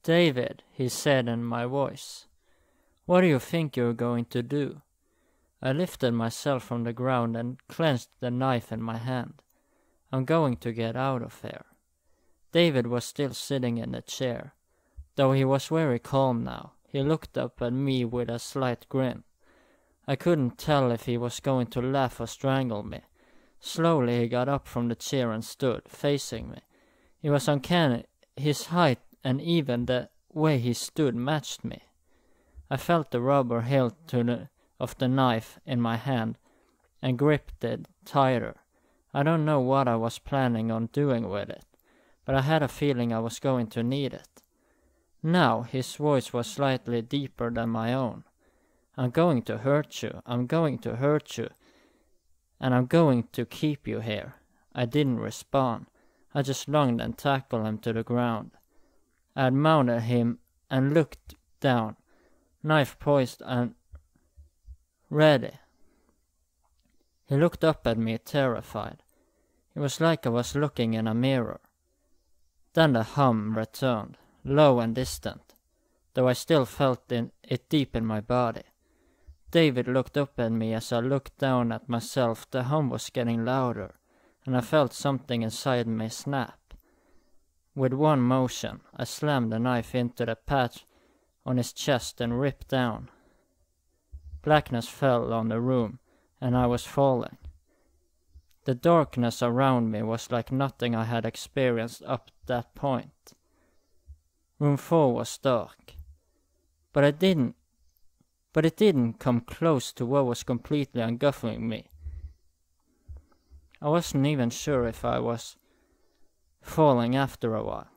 "David," he said in my voice, "what do you think you're going to do?" I lifted myself from the ground and clenched the knife in my hand. "I'm going to get out of here." David was still sitting in the chair. Though he was very calm now, he looked up at me with a slight grin. I couldn't tell if he was going to laugh or strangle me. Slowly he got up from the chair and stood, facing me. It was uncanny. His height and even the way he stood matched me. I felt the rubber hilt of the knife in my hand and gripped it tighter. I don't know what I was planning on doing with it, but I had a feeling I was going to need it. Now his voice was slightly deeper than my own. "I'm going to hurt you. I'm going to hurt you. And I'm going to keep you here." I didn't respond. I just lunged and tackled him to the ground. I had mounted him and looked down, knife poised and ready. He looked up at me, terrified. It was like I was looking in a mirror. Then the hum returned, low and distant, though I still felt it deep in my body. David looked up at me as I looked down at myself. The hum was getting louder, and I felt something inside me snap. With one motion, I slammed the knife into the patch on his chest and ripped down. Blackness fell on the room, and I was falling. The darkness around me was like nothing I had experienced up to that point. Room 4 was dark, but it didn't come close to what was completely engulfing me. I wasn't even sure if I was falling after a while.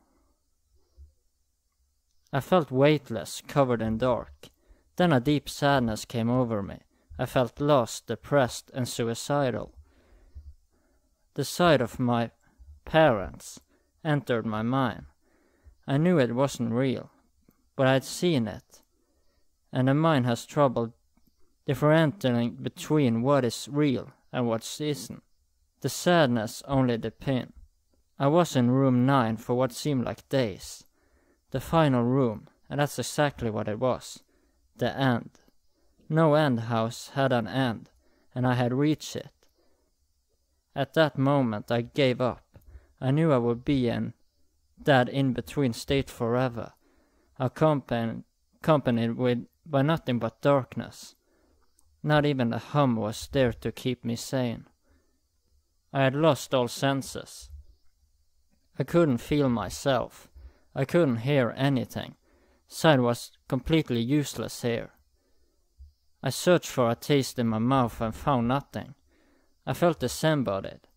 I felt weightless, covered in dark. Then a deep sadness came over me. I felt lost, depressed, and suicidal. The sight of my parents entered my mind. I knew it wasn't real, but I'd seen it. And the mind has trouble differentiating between what is real and what isn't. The sadness only deepened. I was in room 9 for what seemed like days. The final room, and that's exactly what it was. The end. No end house had an end, and I had reached it. At that moment I gave up. I knew I would be in that in-between state forever, accompanied by nothing but darkness. Not even the hum was there to keep me sane. I had lost all senses. I couldn't feel myself. I couldn't hear anything. Sight was completely useless here. I searched for a taste in my mouth and found nothing. I felt disembodied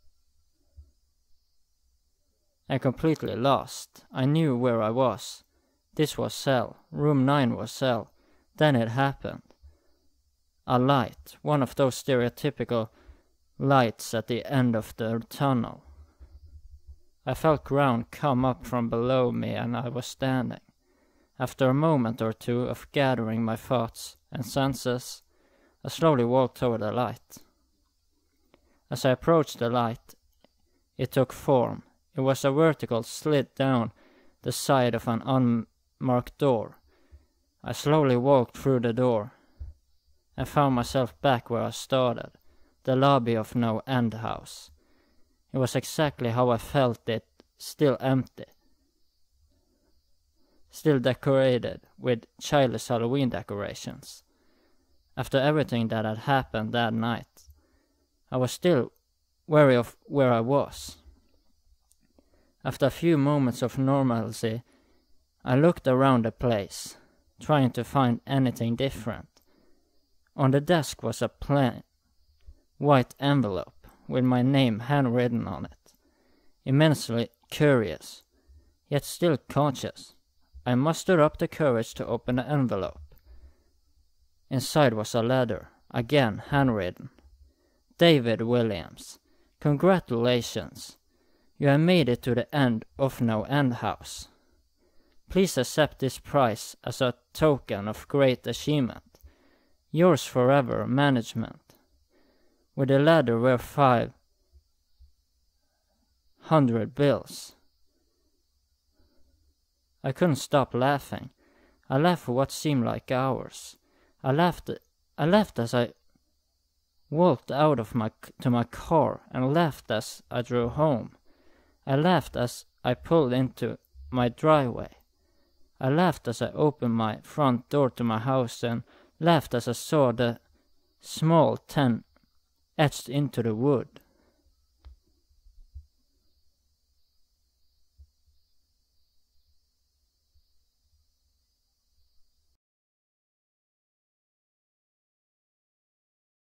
and completely lost. I knew where I was. This was cell. Room 9 was cell. Then it happened. A light, one of those stereotypical lights at the end of the tunnel. I felt ground come up from below me and I was standing. After a moment or two of gathering my thoughts and senses, I slowly walked toward the light. As I approached the light, it took form. It was a vertical slit down the side of an unmarked door. I slowly walked through the door and found myself back where I started, the lobby of No End House. It was exactly how I felt it, still empty, still decorated with childish Halloween decorations. After everything that had happened that night, I was still wary of where I was. After a few moments of normalcy, I looked around the place, trying to find anything different. On the desk was a plain, white envelope with my name handwritten on it. Immensely curious, yet still conscious, I mustered up the courage to open the envelope. Inside was a letter, again handwritten. David Williams, congratulations. You have made it to the end of No End House. Please accept this prize as a token of great achievement. Yours forever, management. With the letter were 500 bills. I couldn't stop laughing. I laughed for what seemed like hours. I laughed as I walked out to my car, and laughed as I drove home. I laughed as I pulled into my driveway. I laughed as I opened my front door to my house, and laughed as I saw the small 10 etched into the wood.